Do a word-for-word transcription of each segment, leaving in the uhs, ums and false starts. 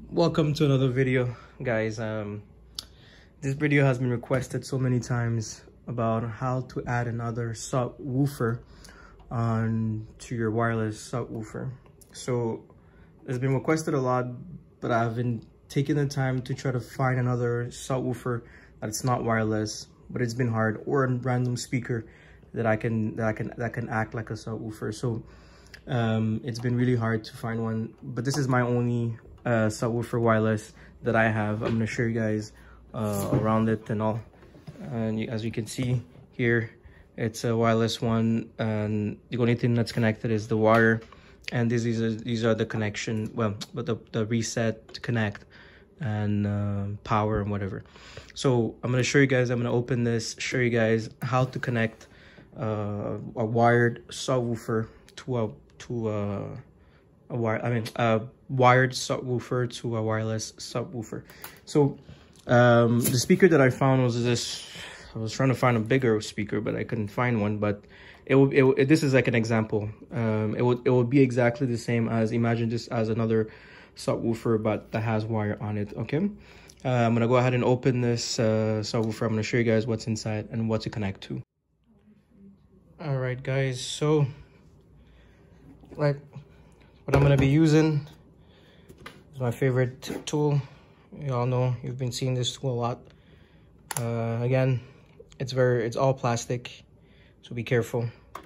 Welcome to another video, guys. Um this video has been requested so many times about how to add another subwoofer on to your wireless subwoofer. So it's been requested a lot, but I've been taking the time to try to find another subwoofer that's not wireless, but it's been hard, or a random speaker that I can that I can that can act like a subwoofer. So um it's been really hard to find one, but this is my only uh subwoofer wireless that I have. I'm gonna show you guys uh around it and all. And you, as you can see here, it's a wireless one, and the only thing that's connected is the wire, and these these are, these are the connection, well, but the, the reset to connect and uh, power and whatever. So I'm gonna show you guys, I'm gonna open this, show you guys how to connect uh a wired subwoofer to a to a, a wire I mean a wired subwoofer to a wireless subwoofer. So um the speaker that I found was this. I was trying to find a bigger speaker, but I couldn't find one. But it will it, it, this is like an example. Um it would it will be exactly the same as, imagine this as another subwoofer, but that has wire on it. Okay, uh, I'm gonna go ahead and open this uh subwoofer. I'm gonna show you guys what's inside and what to connect to. All right, guys, so like what I'm gonna be using is my favorite tool. You all know, you've been seeing this tool a lot. Uh, again, it's very it's all plastic, so be careful.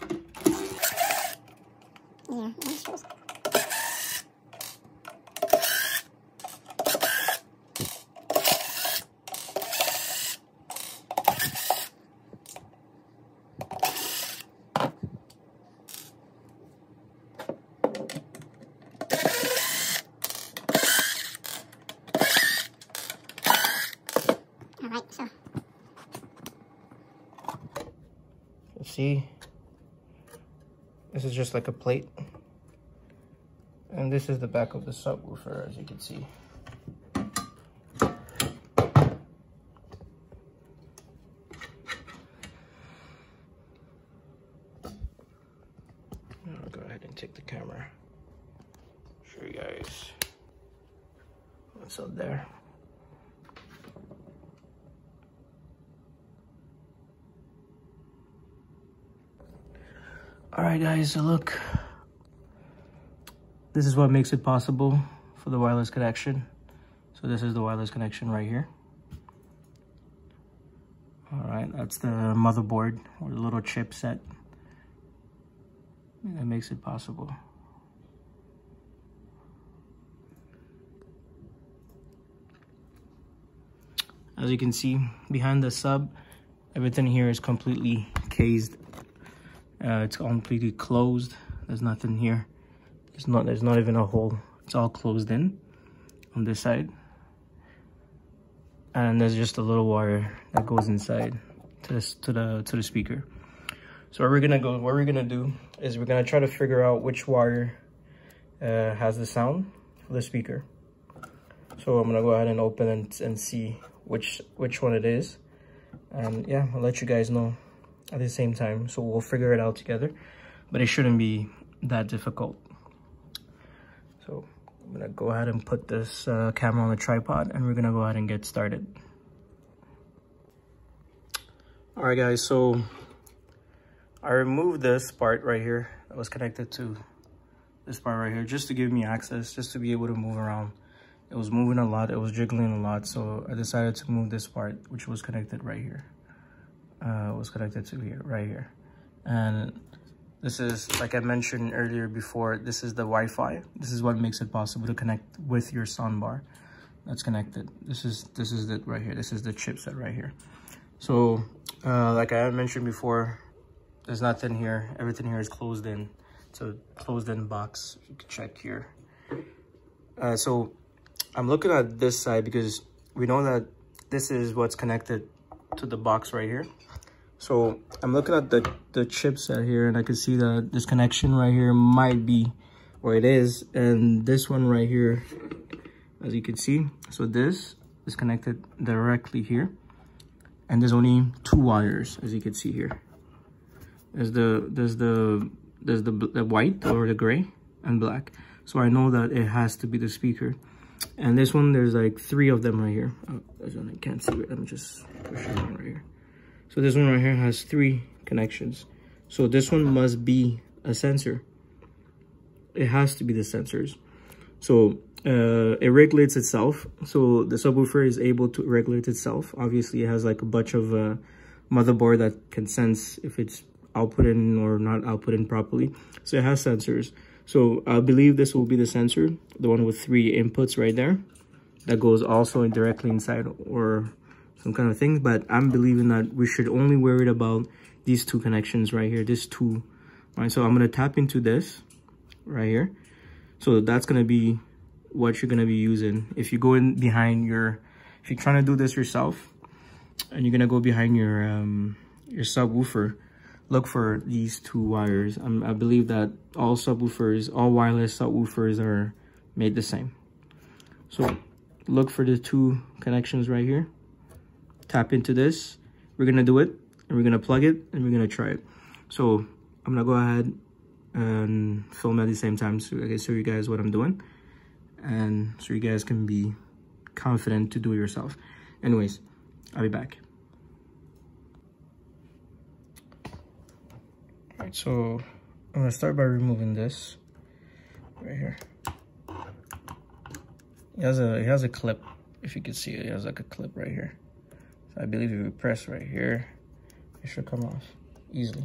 Yeah, that's true. Alright, so see, this is just like a plate, and this is the back of the subwoofer, as you can see. I'll go ahead and take the camera, show you guys what's up there. All right, guys, so look, this is what makes it possible for the wireless connection. So this is the wireless connection right here. All right, that's the motherboard, or the little chipset that makes it possible. As you can see, behind the sub, everything here is completely cased. Uh, it's completely closed. There's nothing here. There's not. There's not even a hole. It's all closed in on this side. And there's just a little wire that goes inside to this to the to the speaker. So what we're gonna go. What we're gonna do is we're gonna try to figure out which wire uh, has the sound for the speaker. So I'm gonna go ahead and open and and see which which one it is. And yeah, I'll let you guys know at the same time, so we'll figure it out together, but it shouldn't be that difficult. So I'm gonna go ahead and put this uh, camera on the tripod, and we're gonna go ahead and get started. All right, guys, so I removed this part right here that was connected to this part right here, just to give me access, just to be able to move around. It was moving a lot, it was jiggling a lot, so I decided to move this part, which was connected right here. Uh, was connected to here, right here. And this is, like I mentioned earlier before, this is the Wi-Fi. This is what makes it possible to connect with your soundbar that's connected. This is this is it right here. This is the chipset right here. So uh, like I mentioned before, there's nothing here. Everything here is closed in. It's a closed in box. You can check here. Uh, so I'm looking at this side because we know that this is what's connected to the box right here. So I'm looking at the the chipset here, and I can see that this connection right here might be where it is, and this one right here, as you can see, so this is connected directly here, and there's only two wires, as you can see here. There's the there's the there's the, the white or the gray and black. So I know that it has to be the speaker. And this one, there's like three of them right here. Oh, this one I can't see it. Let me just push it on right here. So this one right here has three connections. So this one must be a sensor. It has to be the sensors. So uh, it regulates itself. So the subwoofer is able to regulate itself. Obviously, it has like a bunch of uh, motherboard that can sense if it's outputting or not outputting properly. So it has sensors. So I believe this will be the sensor, the one with three inputs right there, that goes also directly inside or some kind of thing. But I'm believing that we should only worry about these two connections right here, this two, right? So I'm gonna tap into this right here. So that's gonna be what you're gonna be using. If you go in behind your, if you're trying to do this yourself, and you're gonna go behind your um, your subwoofer, look for these two wires. Um, I believe that all subwoofers, all wireless subwoofers are made the same. So look for the two connections right here. Tap into this. We're gonna do it, and we're gonna plug it, and we're gonna try it. So I'm gonna go ahead and film at the same time so I can show you guys what I'm doing, and so you guys can be confident to do it yourself. Anyways, I'll be back. All right, so I'm gonna start by removing this right here. It has a it has a clip. If you can see it, it has like a clip right here. So I believe if we press right here, it should come off easily.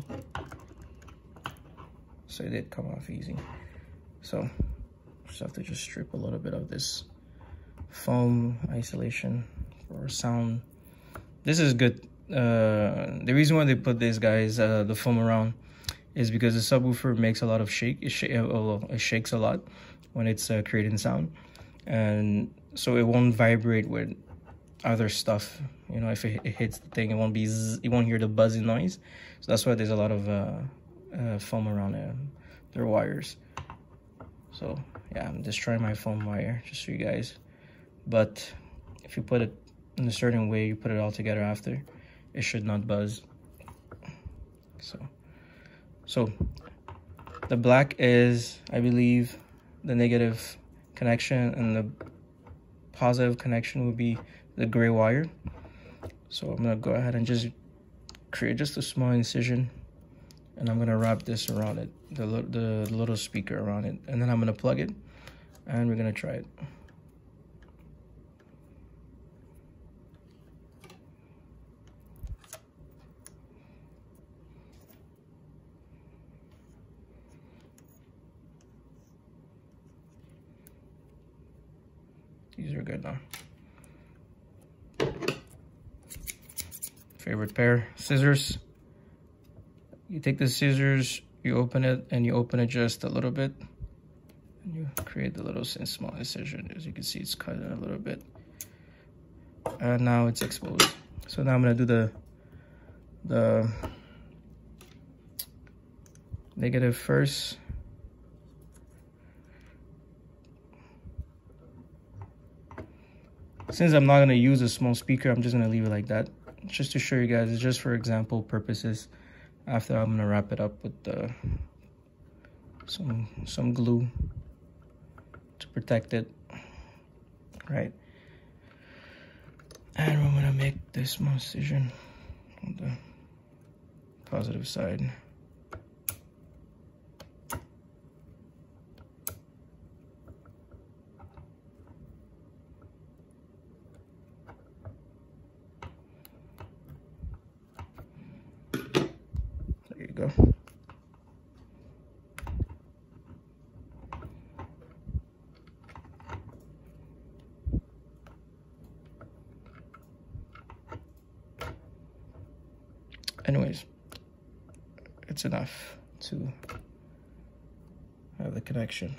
So it did come off easy. So just have to just strip a little bit of this foam isolation for sound. This is good. Uh, the reason why they put this, guys, uh, the foam around, is because the subwoofer makes a lot of shake. It, sh it shakes a lot when it's uh, creating sound, and so it won't vibrate with other stuff. You know, if it, it hits the thing, it won't be. Zzz, you won't hear the buzzing noise. So that's why there's a lot of uh, uh, foam around uh, their wires. So yeah, I'm just trying my foam wire just so you guys. But if you put it in a certain way, you put it all together after, it should not buzz. So. So the black is, I believe, the negative connection, and the positive connection will be the gray wire. So I'm gonna go ahead and just create just a small incision, and I'm gonna wrap this around it, the, the little speaker around it, and then I'm gonna plug it, and we're gonna try it. These are good now. Favorite pair, scissors. You take the scissors, you open it, and you open it just a little bit, and you create the little small incision. As you can see, it's cut a little bit, and now it's exposed. So now I'm gonna do the the negative first. Since I'm not going to use a small speaker, I'm just going to leave it like that. Just to show you guys, it's just for example purposes. After, I'm going to wrap it up with uh, some, some glue to protect it. Right. And I'm going to make this small incision on the positive side. Go. Anyways, it's enough to have the connection.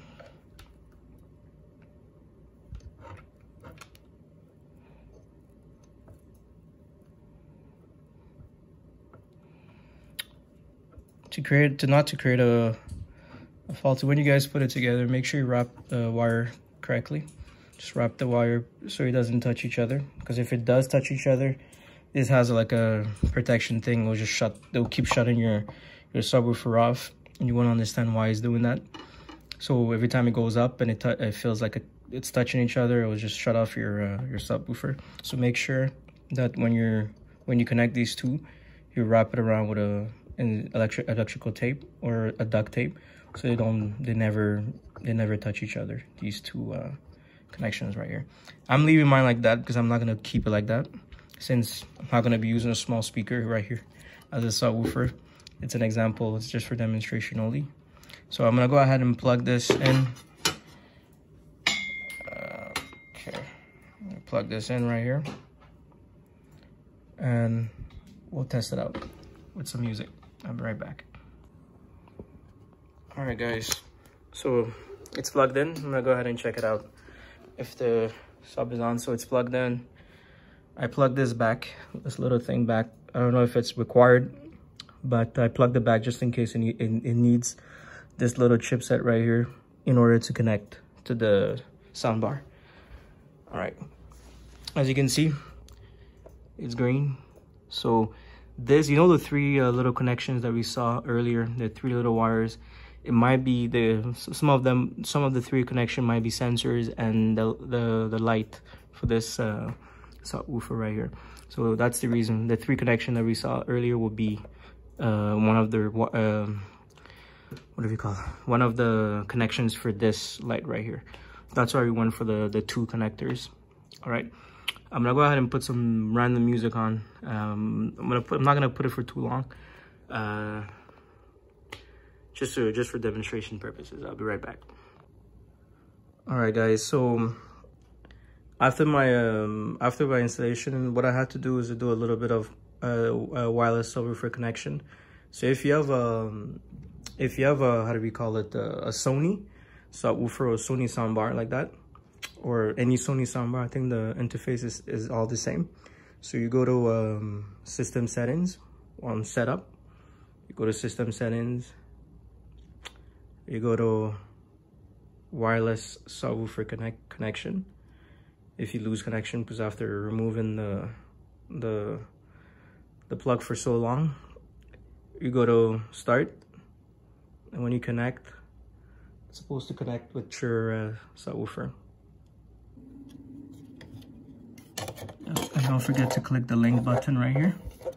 To create, to not to create a, a faulty, when you guys put it together, make sure you wrap the wire correctly. Just wrap the wire so it doesn't touch each other, because if it does touch each other, this has like a protection thing. It'll just shut, they'll keep shutting your, your subwoofer off, and you won't understand why it's doing that. So every time it goes up and it, it feels like a, it's touching each other, it will just shut off your uh, your subwoofer. So make sure that when you're when you connect these two, you wrap it around with a an electric electrical tape or a duct tape, so they don't they never they never touch each other. These two uh, connections right here. I'm leaving mine like that because I'm not gonna keep it like that, since I'm not gonna be using a small speaker right here as a subwoofer. It's an example. It's just for demonstration only. So I'm gonna go ahead and plug this in. Uh, okay, I'm gonna plug this in right here, and we'll test it out with some music. I'll be right back. All right, guys. So it's plugged in. I'm gonna go ahead and check it out if the sub is on. So it's plugged in. I plugged this back, this little thing back. I don't know if it's required, but I plugged it back just in case it, it, it needs this little chipset right here in order to connect to the soundbar. All right, as you can see, it's green. So this, you know, the three uh, little connections that we saw earlier, the three little wires, it might be the some of them some of the three connection might be sensors and the the, the light for this uh subwoofer right here. So that's the reason the three connection that we saw earlier will be uh one of the um what do we call it? one of the connections for this light right here. That's why we went for the the two connectors. All right, I'm gonna go ahead and put some random music on. um i'm gonna put i'm not gonna put it for too long, uh just to just for demonstration purposes. I'll be right back. All right, guys, so after my um after my installation, what I had to do is to do a little bit of uh, a wireless subwoofer connection. So if you have um if you have a, how do we call it, a, a Sony subwoofer or Sony soundbar like that, or any Sony soundbar, I think the interface is, is all the same. So you go to um system settings on setup, you go to system settings, you go to wireless subwoofer connect connection. If you lose connection because after removing the the the plug for so long, you go to start, and when you connect, it's supposed to connect with your uh, subwoofer. And don't forget to click the link button right here.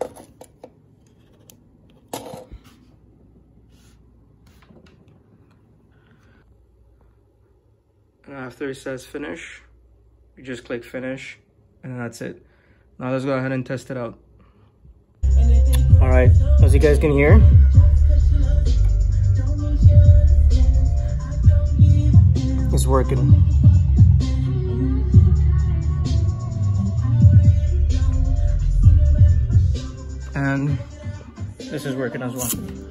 And after it says finish, you just click finish, and that's it. Now let's go ahead and test it out. All right, as you guys can hear, it's working. And this is working as well.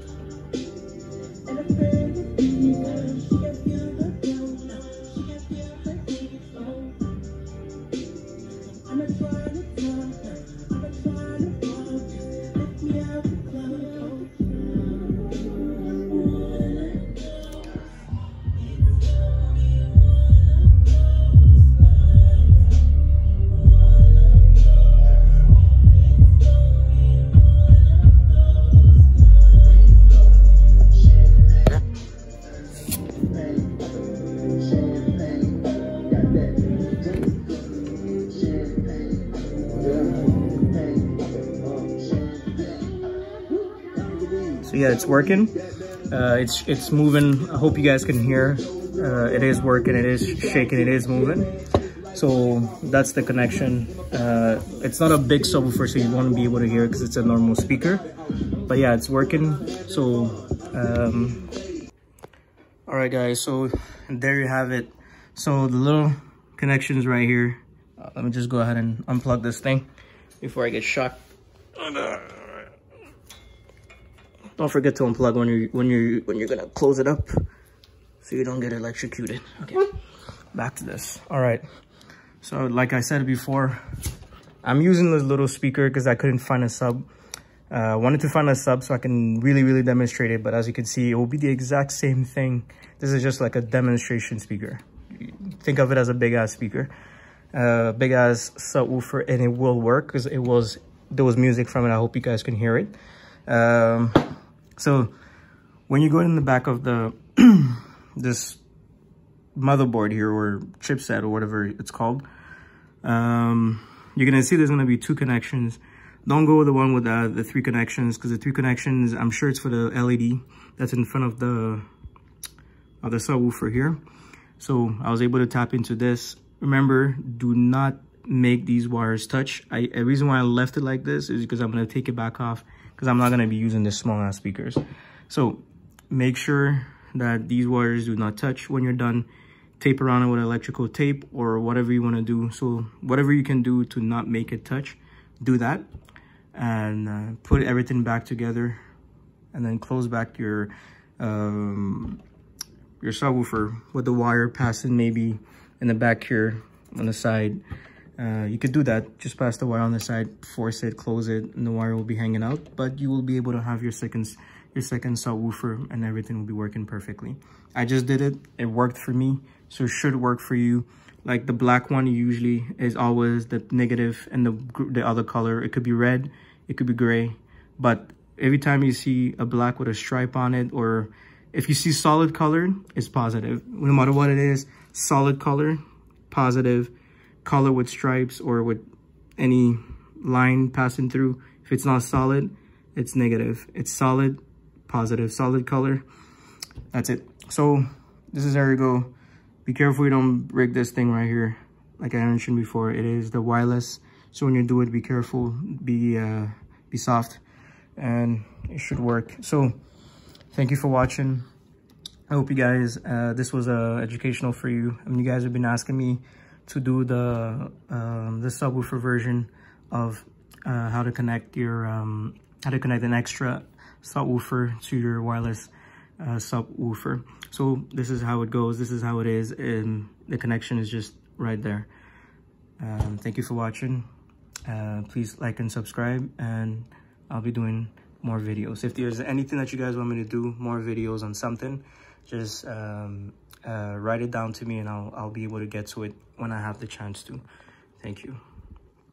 So yeah, it's working. Uh, it's it's moving. I hope you guys can hear. Uh, it is working. It is shaking. It is moving. So that's the connection. Uh, it's not a big subwoofer, so you won't be able to hear it because it's a normal speaker. But yeah, it's working. So um, all right, guys. So there you have it. So the little connections right here. Uh, let me just go ahead and unplug this thing before I get shocked. Don't forget to unplug when you're when you're when you're gonna close it up, so you don't get electrocuted. Okay, back to this. All right. So like I said before, I'm using this little speaker because I couldn't find a sub. I uh, wanted to find a sub so I can really really demonstrate it. But as you can see, it will be the exact same thing. This is just like a demonstration speaker. Think of it as a big ass speaker, uh, big ass subwoofer, and it will work because it was there was music from it. I hope you guys can hear it. Um, so when you go in the back of the this motherboard here, or chipset, or whatever it's called. Um, you're gonna see there's gonna be two connections. Don't go with the one with uh, the three connections, because the three connections, I'm sure it's for the L E D that's in front of the of the subwoofer here. So I was able to tap into this. Remember, do not make these wires touch. I, a reason why I left it like this is because I'm gonna take it back off, because I'm not gonna be using this small ass speakers. So make sure that these wires do not touch. When you're done, tape around it with electrical tape or whatever you want to do. So whatever you can do to not make it touch, do that. And uh, put everything back together, and then close back your um, your subwoofer with the wire passing maybe in the back here on the side. Uh, you could do that, just pass the wire on the side, force it, close it, and the wire will be hanging out. But you will be able to have your second your second subwoofer, and everything will be working perfectly. I just did it. It worked for me, so it should work for you. Like the black one usually is always the negative, and the the other color, it could be red, it could be gray. But every time you see a black with a stripe on it, or if you see solid color, it's positive. No matter what it is, solid color, positive. Color with stripes or with any line passing through, if it's not solid, it's negative. It's solid, positive. Solid color, that's it. So this is how you go. Be careful you don't break this thing right here. Like I mentioned before, it is the wireless, so when you do it, be careful, be uh be soft, and it should work. So thank you for watching. I hope you guys uh this was uh educational for you. I mean, you guys have been asking me to do the um the subwoofer version of uh how to connect your um how to connect an extra subwoofer to your wireless uh subwoofer. So this is how it goes, this is how it is, and the connection is just right there. Um thank you for watching. Uh please like and subscribe, and I'll be doing more videos. If there's anything that you guys want me to do, more videos on something, just um uh write it down to me, and I'll I'll be able to get to it when I have the chance to. Thank you.